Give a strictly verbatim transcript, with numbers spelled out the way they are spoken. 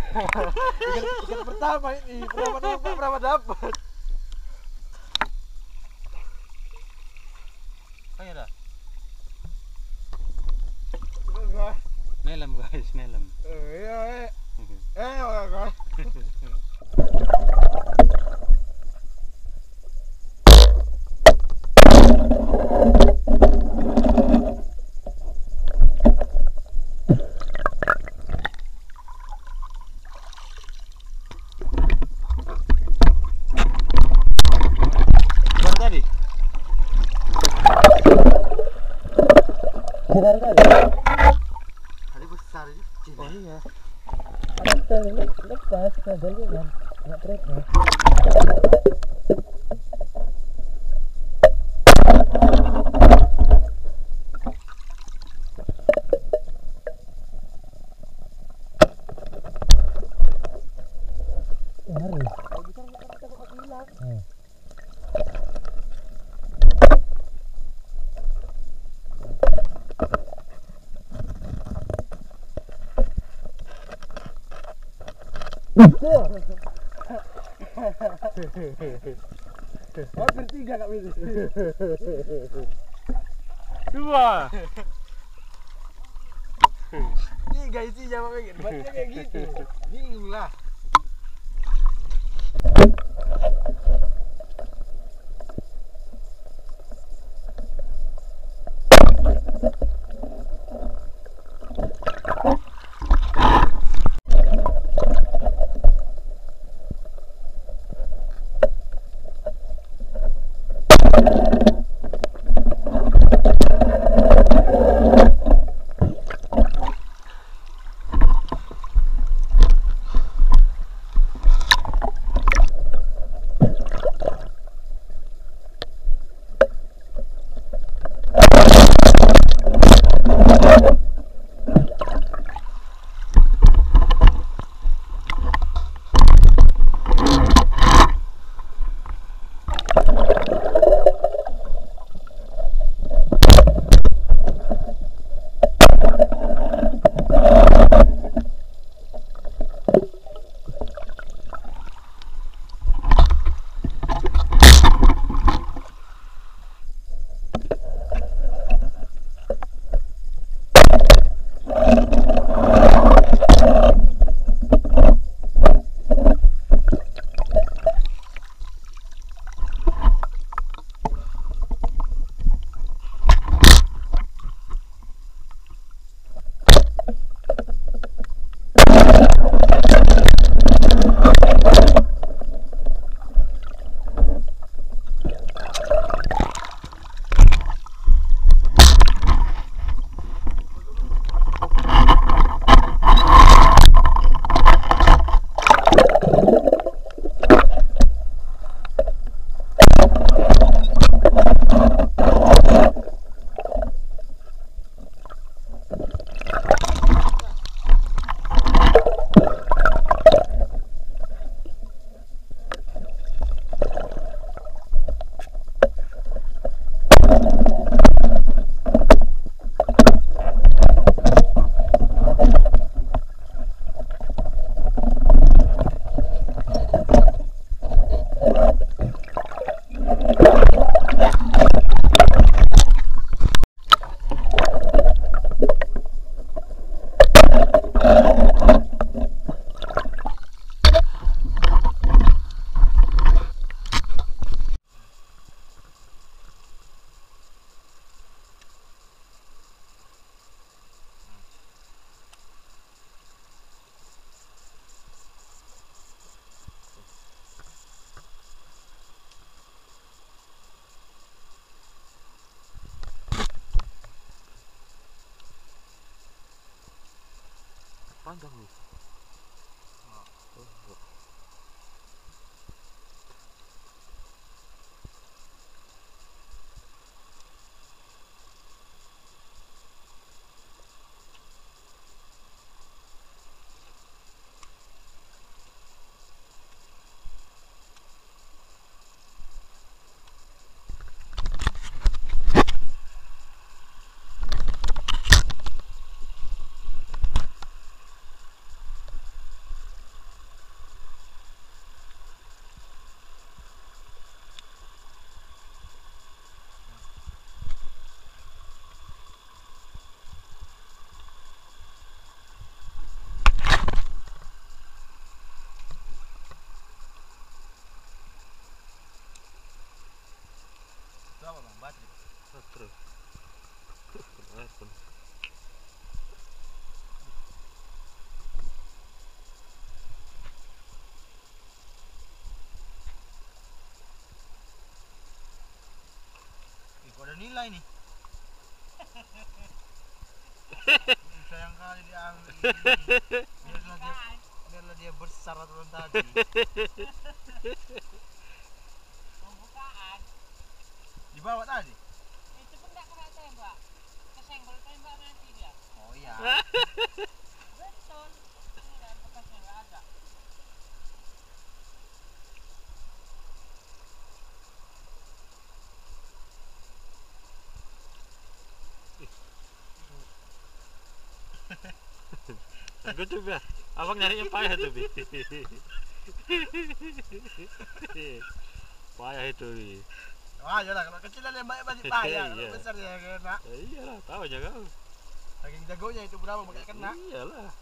ikan, ikan pertama ini, pertama nampak, pertama dapat. Ayo dah. Nelem guys, nelem. Iya, eh. Eh, guys. Tadi. Besar kali. Tadi besar ini kecil. Oh iya. Ada lepas kadal kan. Enggak terima. Baru. Besar enggak kita kok hilang. Hmm. Oh, bertiga kak Willy. Dua. Tiga isi jawab kayak gitu. Baca kayak gitu. Bingung lah. Panjang nih. lambat. Terus. Telepon. Ih, kok ada nilai nih? Ih, sayang kali diambil ini. Biarlah dia, biarlah dia besar aturan tadi. Pembukaan Dibawa tadi? itu pun nggak kena tembak, kesenggol tembak mati dia. Oh iya. Betul, ini dan bekasnya nggak ada. Aku tuh ya, abang nyarinya payah tuh bi. Payah itu bi. Wah, yalah kalau kecil lembaknya pasti payah, kalau Iya. besar ya kena. Ya iyalah, tahu aja kau. Saking jagonya itu berapa makanya kena. Iyalah.